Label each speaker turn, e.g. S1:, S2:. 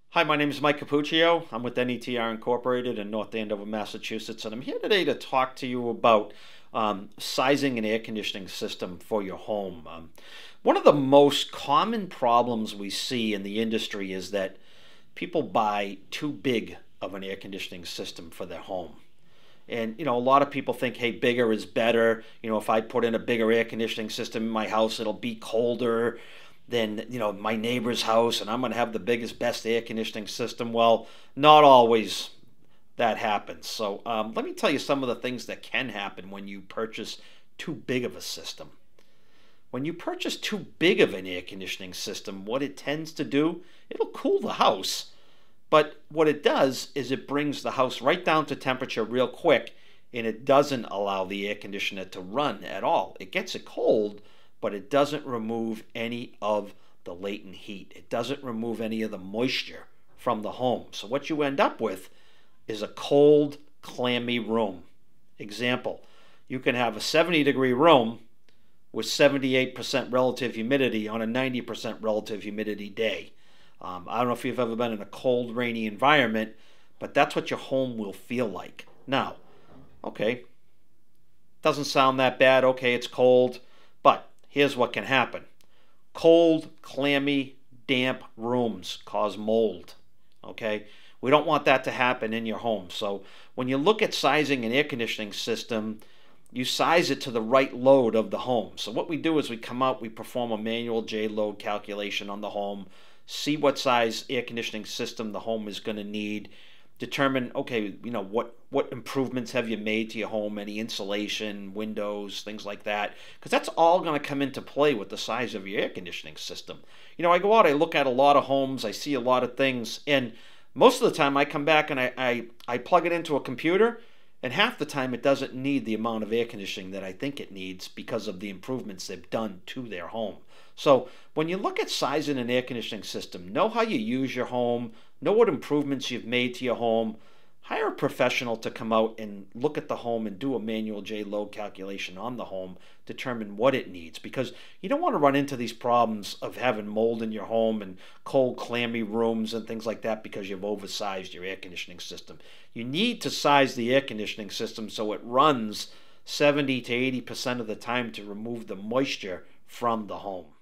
S1: Hi, my name is Mike Capuccio. I'm with N.E.T.R Incorporated in North Andover, Massachusetts, and I'm here today to talk to you about sizing an air conditioning system for your home. One of the most common problems we see in the industry is that people buy too big of an air conditioning system for their home. And a lot of people think, hey, bigger is better. If I put in a bigger air conditioning system in my house, it'll be colder than my neighbor's house, and I'm going to have the biggest, best air conditioning system. Well, not always that happens. So let me tell you some of the things that can happen when you purchase too big of a system. When you purchase too big of an air conditioning system, what it tends to do, it'll cool the house. But what it does is it brings the house right down to temperature real quick, and it doesn't allow the air conditioner to run at all. It gets it cold, but it doesn't remove any of the latent heat. It doesn't remove any of the moisture from the home. So what you end up with is a cold, clammy room. Example, you can have a 70-degree room with 78% relative humidity on a 90% relative humidity day. I don't know if you've ever been in a cold, rainy environment, but that's what your home will feel like. Now, okay, doesn't sound that bad. Okay, it's cold, but here's what can happen. Cold, clammy, damp rooms cause mold. Okay? We don't want that to happen in your home. So when you look at sizing an air conditioning system, you size it to the right load of the home. So what we do is we come out, we perform a manual J load calculation on the home, see what size air conditioning system the home is going to need, determine, okay, what improvements have you made to your home, any insulation, windows, things like that, because that's all going to come into play with the size of your air conditioning system. I go out, I look at a lot of homes, I see a lot of things, and most of the time I come back and I plug it into a computer, and half the time it doesn't need the amount of air conditioning that I think it needs because of the improvements they've done to their home. So when you look at sizing an air conditioning system, know how you use your home, know what improvements you've made to your home. Hire a professional to come out and look at the home and do a manual J load calculation on the home, determine what it needs, because you don't want to run into these problems of having mold in your home and cold, clammy rooms and things like that because you've oversized your air conditioning system. You need to size the air conditioning system so it runs 70 to 80% of the time to remove the moisture from the home.